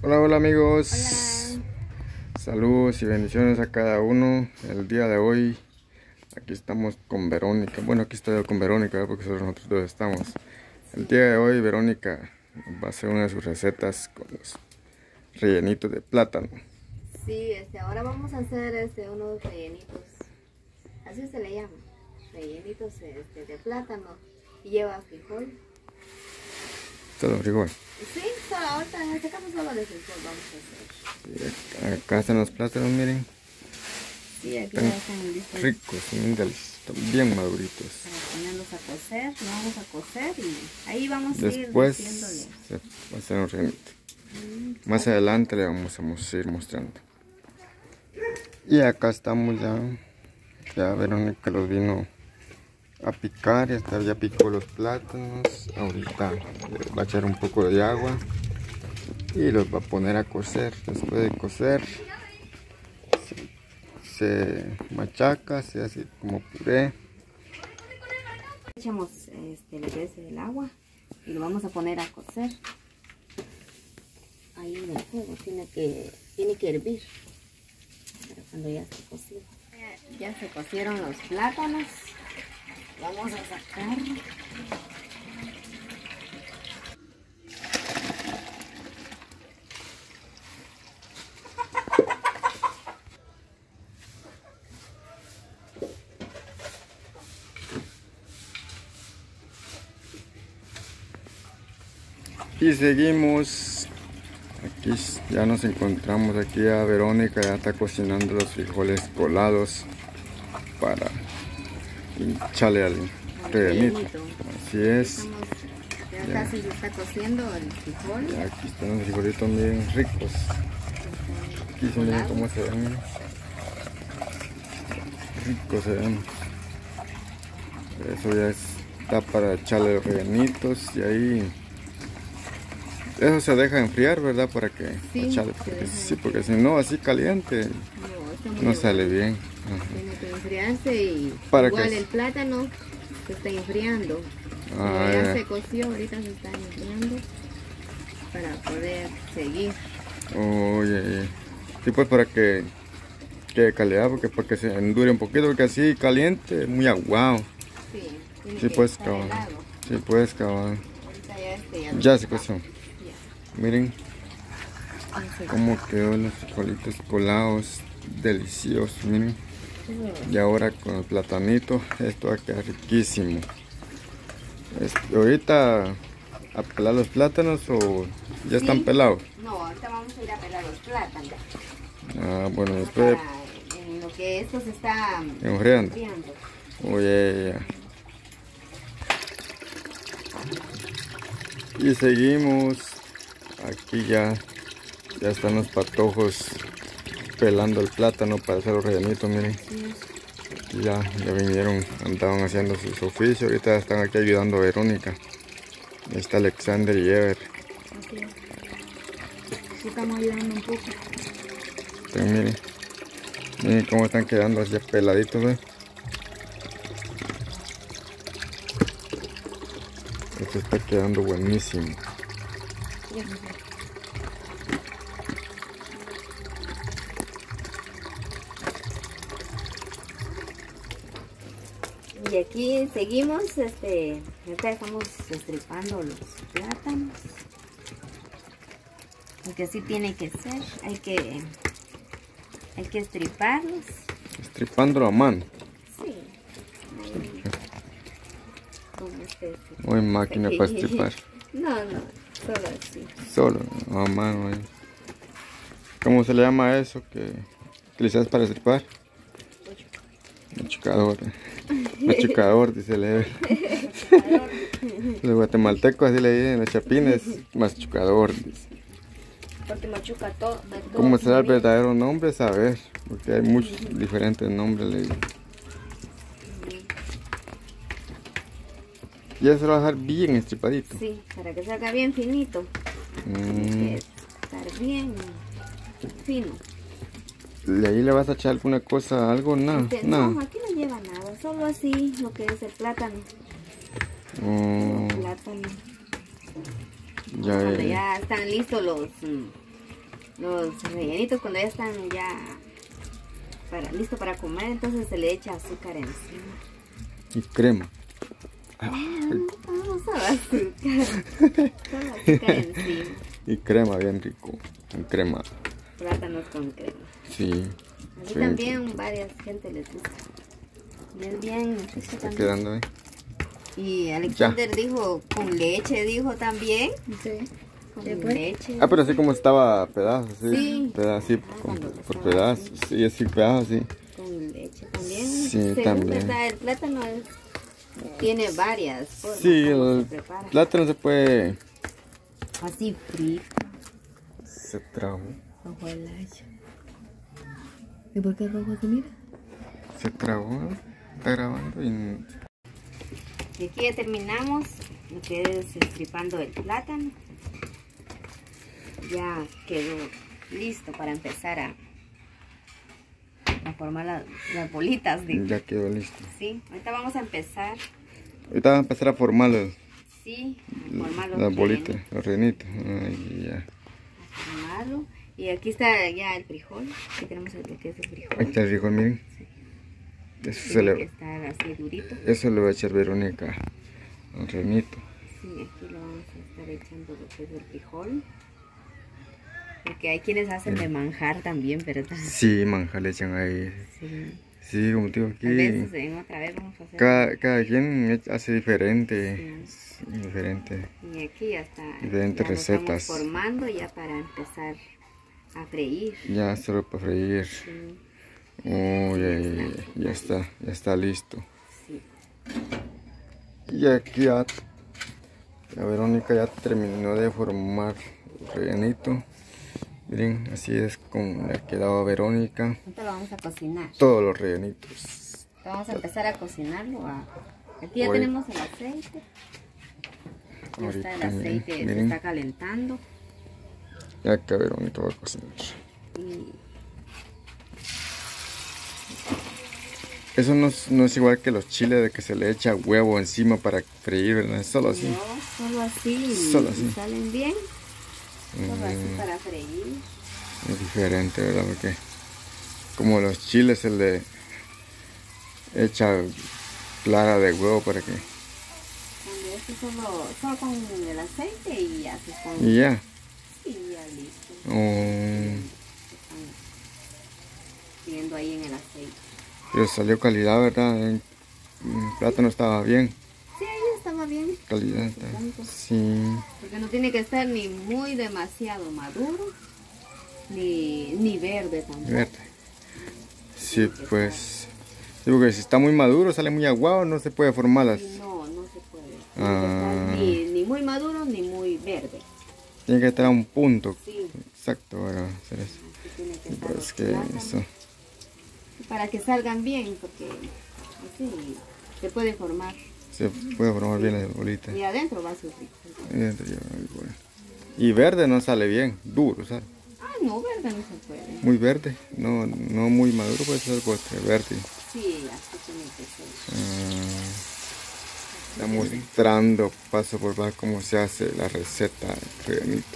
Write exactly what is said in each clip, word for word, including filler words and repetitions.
Hola, hola amigos. Hola. Saludos y bendiciones a cada uno. El día de hoy aquí estamos con Verónica. Bueno, aquí estoy yo con Verónica, ¿verdad? Porque solo nosotros dos estamos. El día de hoy Verónica va a hacer una de sus recetas con los rellenitos de plátano. Sí, este, ahora vamos a hacer este, unos rellenitos, así se le llama, rellenitos este, de plátano, y lleva frijol. Todo frijol. Sí, solo, ahorita en este caso solo de frijol vamos a hacer. Sí, acá están los plátanos, miren. Sí, aquí Están ya están listos ricos, miren, están bien maduritos. para ponerlos a cocer, lo vamos a cocer y ahí vamos a ir Después haciéndole. se va a hacer un rellenito. Más adelante le vamos a ir mostrando. Y acá estamos ya. Ya Verónica los vino a picar y hasta ya picó los plátanos. Ahorita le va a echar un poco de agua y los va a poner a cocer. Después de cocer se, se machaca, se hace como puré. Echamos este, le crece el agua y lo vamos a poner a cocer. Ahí en el fuego tiene que, tiene que hervir para cuando ya se cocina. Ya se cocieron los plátanos. Vamos a sacar. Y seguimos. Aquí ya nos encontramos aquí a Verónica, ya está cocinando los frijoles colados para echarle al rellenito. Así es. Estamos, ya, ya casi se está cociendo el frijol. Ya aquí están los frijolitos bien ricos. Aquí se miren cómo se ven. Miren. Ricos se ven. Eso ya está para echarle los rellenitos y ahí. Eso se deja enfriar, ¿verdad? Para que Sí, echarle, porque, sí, porque si no, así caliente no, no sale bien. Ajá. Tiene que enfriarse y para igual que... el plátano se está enfriando. Ah, ya, ya se coció, ahorita se está enfriando para poder seguir. Oye, sí, pues para que quede calidad, porque para que se endure un poquito, porque así caliente, muy aguado. Sí, tiene Sí, que pues estar cabal. helado. Sí, pues cabal. Ahorita ya, este, ya, Ya se coció. Ya. Miren Entonces, cómo quedó los frijolitos colados, deliciosos, miren. Y ahora con el platanito, esto va a quedar riquísimo. Este, ahorita a pelar los plátanos o ya sí. están pelados. No, ahorita vamos a ir a pelar los plátanos. Ah, bueno, después Para, en lo que esto se está enfriando. enfriando. Oye, ya. Y seguimos. Aquí ya, ya están los patojos pelando el plátano para hacer los rellenitos, miren. Aquí ya, ya vinieron, andaban haciendo sus oficios, ahorita están aquí ayudando a Verónica. Ahí está Alexander y Ever. Así es. Sí, estamos ayudando un poco. Pero miren, miren cómo están quedando así peladitos, ¿eh? Esto está quedando buenísimo. Y aquí seguimos, este, ahorita estamos estripando los plátanos. Porque así tiene que ser, hay que, hay que estriparlos. Estripándolo a mano. Sí. Ahí, con este, O en máquina para estripar. No, no, solo así. Solo, a mano ahí. ¿Cómo se le llama eso que utilizas para estripar? Machucador. Machucador, dice el Los guatemaltecos así le dicen, los chapines, machucador, dice. Porque machuca todo. ¿Cómo será el verdadero nombre? Saber, porque hay muchos diferentes nombres, le dicen. Y eso lo va a dejar bien estripadito. Sí, para que salga bien finito. Mm. Tiene que estar bien fino. ¿Y ahí le vas a echar alguna cosa, algo? Nada, Este, nada. no, aquí no lleva nada, solo así lo que es el plátano. Oh, El plátano. ya Cuando es. ya están listos los, los rellenitos cuando ya están ya para, listo para comer, entonces se le echa azúcar encima. Y crema. No solo azúcar. Solo azúcar encima. Y crema, bien rico. Y crema. Plátanos con crema. Sí. Así sí. también varias gente les gusta. Y es bien rico Está también. quedando ahí. Y Alexander ya dijo con leche, dijo también. Sí. Con Después. leche. Ah, pero así como estaba pedazos, sí. Sí. Pedazos, sí, Ah, con- cuando por estaba pedazos. así. Sí, así pedazos, sí. Con leche también. Sí, Según también. verdad, el plátano es- tiene varias formas. Sí, como el se prepara. plátano se puede... Así frito. Se trabó. Bajo el hacha. ¿Y por qué rojo se mira? Se trabó. Está grabando y... Y aquí ya terminamos lo que es estripando el plátano. Ya quedó listo para empezar a, a formar la- las bolitas. De, Ya quedó listo. sí, ahorita vamos a empezar. Ahorita vamos a empezar a formar los, Sí, a formar los las bolitas, rellenitos, los renitos. Ay, ya. a formarlo. Y aquí está ya el frijol. Aquí tenemos el que es el frijol. Ahí está el frijol, miren. Eso, se Tiene que le, estar así durito. eso le va a echar Verónica al renito. Sí, aquí lo vamos a estar echando lo que es el frijol. Porque hay quienes hacen de manjar también, ¿verdad? Sí, manja le echan ahí. Sí. Sí, como te digo Tal vez aquí. en otra vez vamos a hacer. Cada, cada quien hace diferente. Sí, diferente. Y aquí ya está. Diferentes ya lo recetas. estamos formando ya para empezar a freír. Ya solo para freír. Sí, Oh, ya, ya, ya, ya está, ya está listo. sí. Y aquí ya, la Verónica ya terminó de formar el rellenito. Miren, así es como le ha quedado a Verónica. Ahorita lo vamos a cocinar. Todos los rellenitos. Vamos a empezar a cocinarlo. a- Aquí ya Hoy- tenemos el aceite. Ya está el Ahorita, aceite, miren, se miren. está calentando. Ya que Verónica va a cocinar. Y Eso no es, no es igual que los chiles de que se le echa huevo encima para freír, ¿verdad? Es solo así. no, solo así. y- Solo y así. salen bien. Solo así Mm, para freír. es diferente, ¿verdad? Porque como los chiles se le echa clara de huevo para que... Cuando esto solo, solo con el aceite y ya se están. Y ya. Y ya listo. Oh, Están viendo ahí en el aceite. pero salió calidad, ¿verdad? El plátano estaba bien. Sí, ahí estaba bien. Calidad. está- Sí. Porque no tiene que estar ni muy demasiado maduro, ni, ni verde tampoco. Verde. Sí, pues. Digo que si está muy maduro, sale muy aguado, no se puede formar las. No, no se puede. Tiene Ah. que estar ni, ni muy maduro ni muy verde. Tiene que estar a un punto Sí, exacto para hacer eso. así tiene que estar. Pues los que plátanos, eso. para que salgan bien, porque así se puede formar. Se puede formar bien la bolita. Y adentro va a sufrir. Y dentro lleva algo bueno. Y verde no sale bien, duro, ¿sabes? Ah, no, verde no se puede. Muy verde, no, no muy maduro, puede ser algo entre verde. Sí, así tiene que ser. Ah, está mostrando paso por paso cómo se hace la receta del rellenito.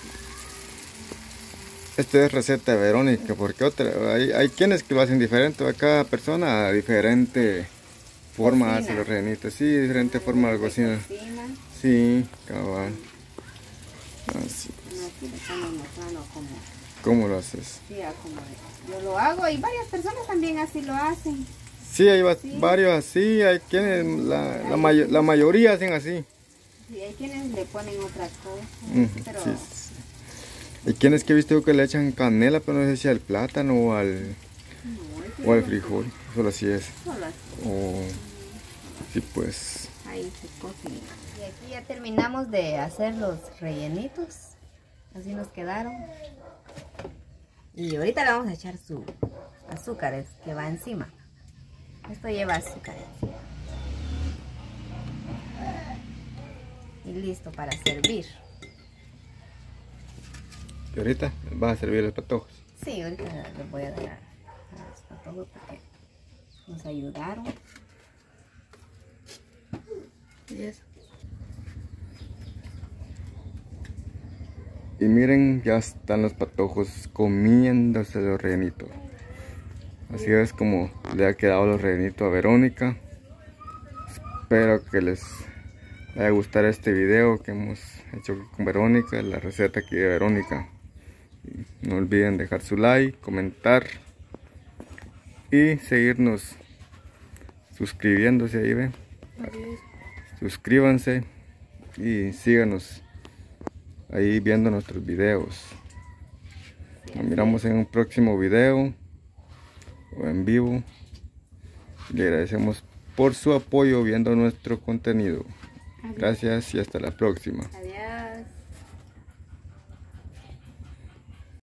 Esta es receta de Verónica, porque otra, hay, hay quienes que lo hacen diferente, cada persona diferente forma Cocina. hace los rellenitos, sí, diferente forma de cocina. Cocina. Sí, cabal. Así, Bueno, aquí le estamos mostrando cómo, ¿cómo lo haces? sí, a cómo yo lo hago y varias personas también así lo hacen. Sí, hay va- Sí. varios así, hay quienes, la, la, mayo- la mayoría hacen así. Y hay quienes le ponen otra cosa, Ujú, pero sí, sí, sí. Hay quienes que he visto que le echan canela, pero no sé si al plátano o al, no, es que o al solo- frijol, solo así es. solo así, O, sí, pues, ahí se cocina. Y aquí ya terminamos de hacer los rellenitos, así nos quedaron. Y ahorita le vamos a echar su azúcar es que va encima. Esto lleva azúcar encima. Y listo para servir. y ahorita vas a servir los patojos. Sí, ahorita les voy a dar a los patojos porque nos ayudaron. Y eso. Y miren, ya están los patojos comiéndose los rellenitos. Así es como le ha quedado los rellenitos a Verónica. Espero que les vaya a gustar este video que hemos hecho con Verónica, la receta aquí de Verónica. Y no olviden dejar su like, comentar y seguirnos suscribiéndose ahí, ven. Suscríbanse y síganos ahí viendo nuestros videos. Nos miramos en un próximo video o en vivo. Le agradecemos por su apoyo viendo nuestro contenido. Gracias y hasta la próxima. Adiós.